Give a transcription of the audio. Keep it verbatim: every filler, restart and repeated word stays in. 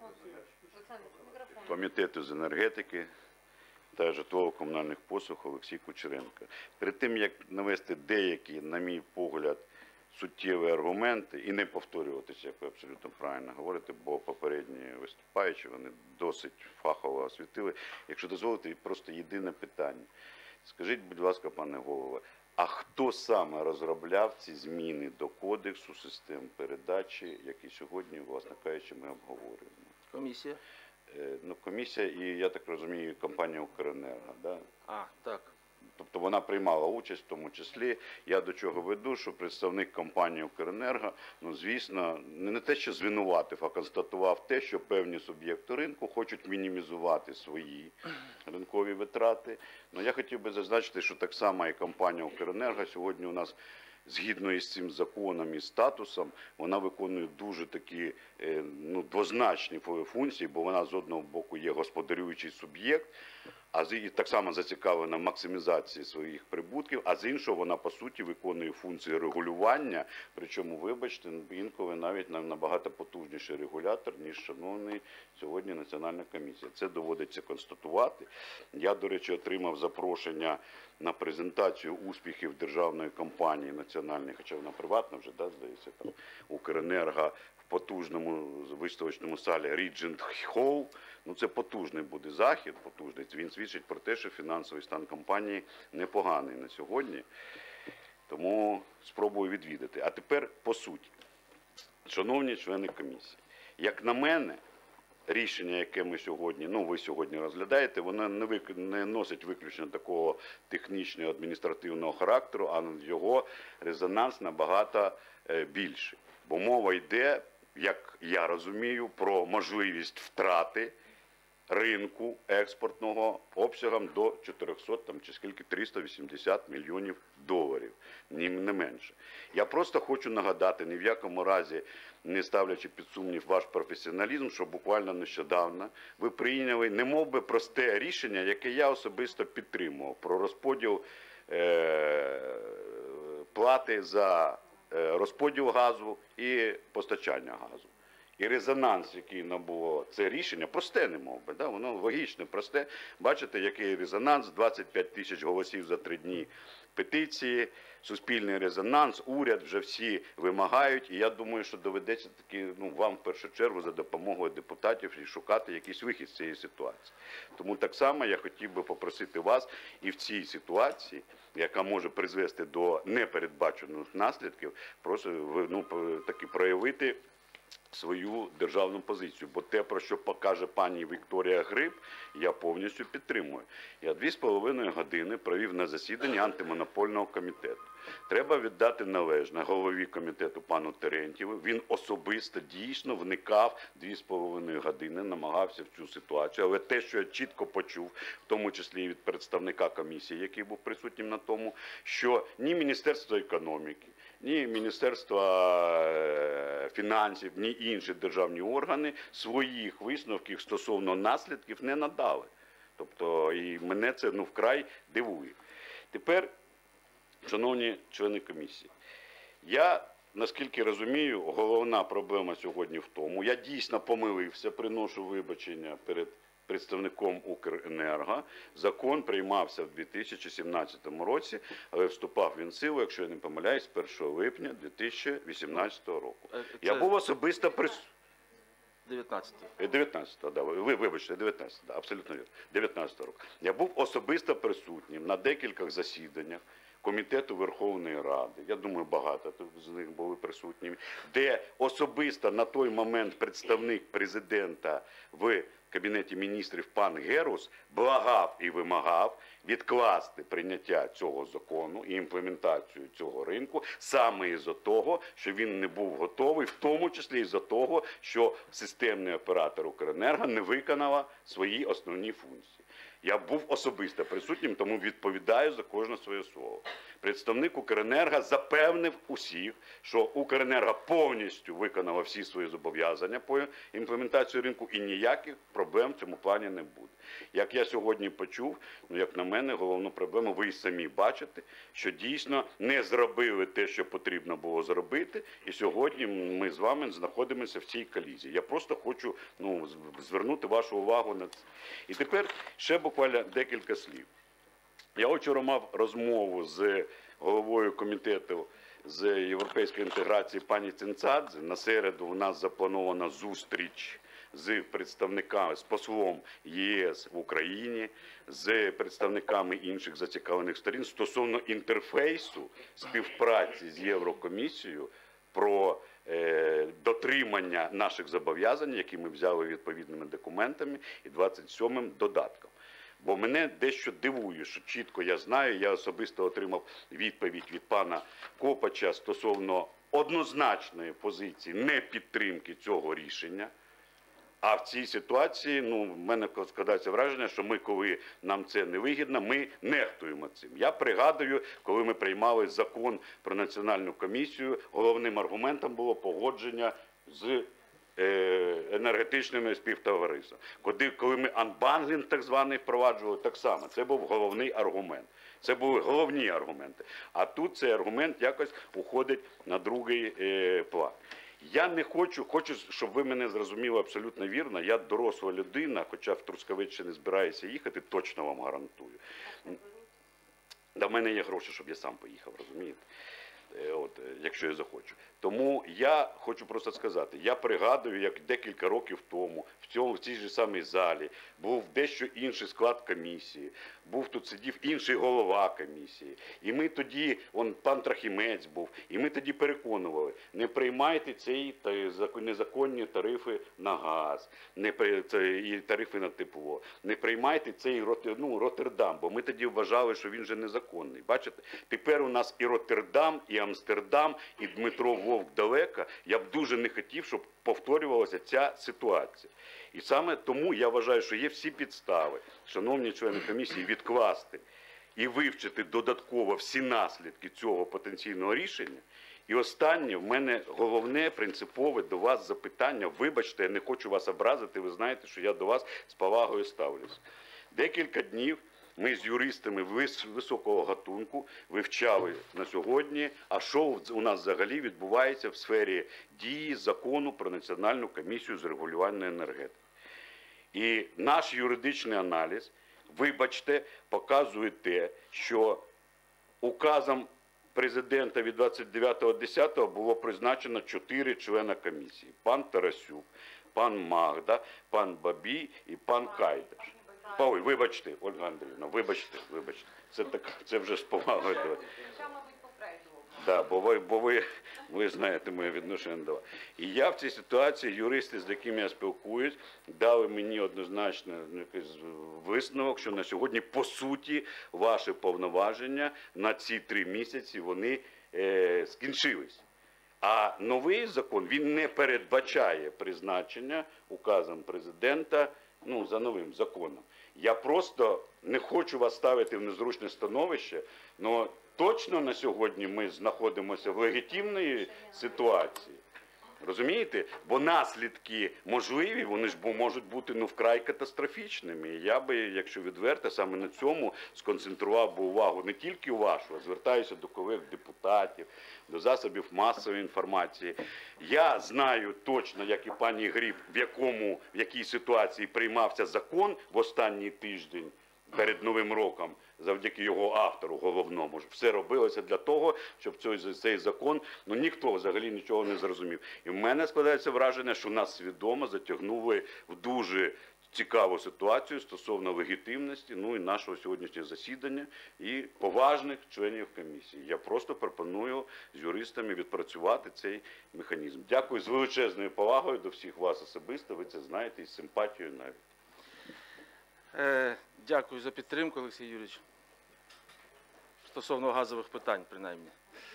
комітету з енергетики та житлово-комунальних послуг Олексій Кучеренко. Перед тим, як навести деякі, на мій погляд, суттєві аргументи, і не повторюватися, як ви абсолютно правильно говорите, бо попередні виступаючі, вони досить фахово освітили. Якщо дозволите, просто єдине питання. Скажіть, будь ласка, пане голово, а хто саме розробляв ці зміни до кодексу систем передачі, які сьогодні, власне кажучи, ми обговорюємо? Комісія. Ну, комісія і, я так розумію, компанія «Укренерго», да? А, так. Тобто вона приймала участь в тому числі. Я до чого веду, що представник компанії «Укренерго», ну, звісно, не те, що звинуватив, а констатував те, що певні суб'єкти ринку хочуть мінімізувати свої ринкові витрати. Ну, я хотів би зазначити, що так само і компанія «Укренерго» сьогодні у нас, згідно із цим законом і статусом, вона виконує дуже такі ну, двозначні функції, бо вона з одного боку є господарюючий суб'єкт, а з, і так само зацікавлена в максимізації своїх прибутків, а з іншого вона, по суті, виконує функції регулювання, причому, вибачте, інколи навіть набагато потужніший регулятор, ніж шановний сьогодні Національна комісія. Це доводиться констатувати. Я, до речі, отримав запрошення на презентацію успіхів державної компанії національної, хоча вона приватна вже, да, здається, там, «Укренерго» в потужному виставочному залі Regent Hall. Ну, це потужний буде захід, потужний. Він свідчить про те, що фінансовий стан компанії непоганий на сьогодні. Тому спробую відвідати. А тепер по суті. Шановні члени комісії, як на мене, рішення, яке ми сьогодні, ну ви сьогодні розглядаєте, воно не, вик... не носить виключно такого технічного адміністративного характеру, а його резонанс набагато більший. Бо мова йде, як я розумію, про можливість втрати ринку експортного обсягом до чотирьохсот, там, чи скільки, триста вісімдесят мільйонів доларів, ні не менше. Я просто хочу нагадати, ні в якому разі не ставлячи під сумнів ваш професіоналізм, що буквально нещодавно ви прийняли немов би просте рішення, яке я особисто підтримував, про розподіл е- плати за е розподіл газу і постачання газу. І резонанс, який набуло це рішення, просте не мов би, да? Воно логічне, просте. Бачите, який резонанс, двадцять п'ять тисяч голосів за три дні петиції, суспільний резонанс, уряд, вже всі вимагають. І я думаю, що доведеться таки, ну, вам в першу чергу за допомогою депутатів і шукати якийсь вихід з цієї ситуації. Тому так само я хотів би попросити вас і в цій ситуації, яка може призвести до непередбачених наслідків, просто ну, таки проявити свою державну позицію. Бо те, про що покаже пані Вікторія Гриб, я повністю підтримую. Я дві з половиною години провів на засіданні антимонопольного комітету. Треба віддати належне голові комітету пану Терентьєву. Він особисто дійсно вникав дві з половиною години, намагався в цю ситуацію. Але те, що я чітко почув, в тому числі і від представника комісії, який був присутнім на тому, що ні Міністерство економіки, ні Міністерство фінансів, ні інші державні органи своїх висновків стосовно наслідків не надали. Тобто, і мене це ну, вкрай дивує. Тепер, шановні члени комісії, я, наскільки розумію, головна проблема сьогодні в тому, я дійсно помилився, приношу вибачення перед представником «Укренерго». Закон приймався в дві тисячі сімнадцятому році, але вступав він в силу, якщо я не помиляюсь, з першого липня дві тисячі вісімнадцятого року. Це... Я був особисто присутній. дев'ятнадцятого. дев'ятнадцятого, да, ви вибачте, дев'ятнадцятого, да, абсолютно вірно, дев'ятнадцятого року. Я був особисто присутнім на декількох засіданнях Комітету Верховної Ради, я думаю, багато з них були присутні, де особисто на той момент представник президента в Кабінеті міністрів пан Герус благав і вимагав відкласти прийняття цього закону і імплементацію цього ринку саме із-за того, що він не був готовий, в тому числі із-за того, що системний оператор «Укренерго» не виконала свої основні функції. Я був особисто присутнім, тому відповідаю за кожне своє слово. Представник Укренерго запевнив усіх, що Укренерго повністю виконала всі свої зобов'язання по імплементації ринку і ніяких проблем в цьому плані не буде. Як я сьогодні почув, ну, як на мене, головну проблему ви і самі бачите, що дійсно не зробили те, що потрібно було зробити, і сьогодні ми з вами знаходимося в цій колізії. Я просто хочу ну, звернути вашу увагу на це. І тепер ще буквально декілька слів. Я вчора мав розмову з головою комітету з європейської інтеграції пані Цинцадзе. На середу у нас запланована зустріч з представниками, з послом ЄС в Україні, з представниками інших зацікавлених сторін стосовно інтерфейсу співпраці з Єврокомісією про е, дотримання наших зобов'язань, які ми взяли відповідними документами і двадцять сьомим додатком. Бо мене дещо дивує, що чітко я знаю, я особисто отримав відповідь від пана Копача стосовно однозначної позиції непідтримки цього рішення. А в цій ситуації, ну, в мене складається враження, що ми, коли нам це не вигідно, ми нехтуємо цим. Я пригадую, коли ми приймали закон про національну комісію, головним аргументом було погодження з енергетичними співтовариствами. Коли, коли ми анбандлінг так званий впроваджували, так само. Це був головний аргумент. Це були головні аргументи. А тут цей аргумент якось уходить на другий е, план. Я не хочу, хочу, щоб ви мене зрозуміли абсолютно вірно, я доросла людина, хоча в Трускавець ще не збираюся їхати, точно вам гарантую. До мене є гроші, щоб я сам поїхав, розумієте? От, якщо я захочу. Тому я хочу просто сказати, я пригадую, як декілька років тому в цьому в цій же самій залі був дещо інший склад комісії, був тут сидів інший голова комісії. І ми тоді, он пан Трохімець був, і ми тоді переконували, не приймайте ці незаконні тарифи на газ, не і тарифи на тепло, не приймайте цей ну, Роттердам, бо ми тоді вважали, що він же незаконний. Бачите, тепер у нас і Роттердам, і Амстердам, і Дмитро Вовк далеко. Я б дуже не хотів, щоб повторювалася ця ситуація. І саме тому я вважаю, що є всі підстави, шановні члени комісії, відкласти і вивчити додатково всі наслідки цього потенційного рішення. І останнє, в мене головне, принципове до вас запитання. Вибачте, я не хочу вас образити, ви знаєте, що я до вас з повагою ставлюся. Декілька днів ми з юристами високого гатунку вивчали на сьогодні, а що у нас взагалі відбувається в сфері дії закону про Національну комісію з регулювання енергетики. І наш юридичний аналіз, вибачте, показує те, що указом президента від двадцять дев'ятого десятого було призначено чотири члена комісії. Пан Тарасюк, пан Магда, пан Бабій і пан Кайдаш. Ой, вибачте, Ольга Андріївна, вибачте, вибачте. Це, так, це вже з повагою до вас. Да, бо ви, бо ви, ви знаєте моє відношення до вас. І я в цій ситуації, юристи, з якими я спілкуюсь, дали мені однозначно якийсь висновок, що на сьогодні, по суті, ваші повноваження на ці три місяці, вони е, скінчились. А новий закон, він не передбачає призначення указом президента, ну, за новим законом. Я просто не хочу вас ставити в незручне становище, але точно на сьогодні ми знаходимося в легітимній ситуації. Розумієте? Бо наслідки можливі, вони ж можуть бути ну, вкрай катастрофічними. І я би, якщо відверто, саме на цьому сконцентрував би увагу не тільки вашу, а звертаюся до колег-депутатів, до засобів масової інформації. Я знаю точно, як і пані Гриб, в, якому, в якій ситуації приймався закон в останній тиждень перед Новим роком, завдяки його автору головному. Все робилося для того, щоб цей, цей закон, ну ніхто взагалі нічого не зрозумів. І в мене складається враження, що нас свідомо затягнули в дуже цікаву ситуацію стосовно легітимності, ну і нашого сьогоднішнього засідання і поважних членів комісії. Я просто пропоную з юристами відпрацювати цей механізм. Дякую з величезною повагою до всіх вас особисто, ви це знаєте, і з симпатією навіть. Е, дякую за підтримку, Олексій Юрійович. Стосовно газових питань, принаймні.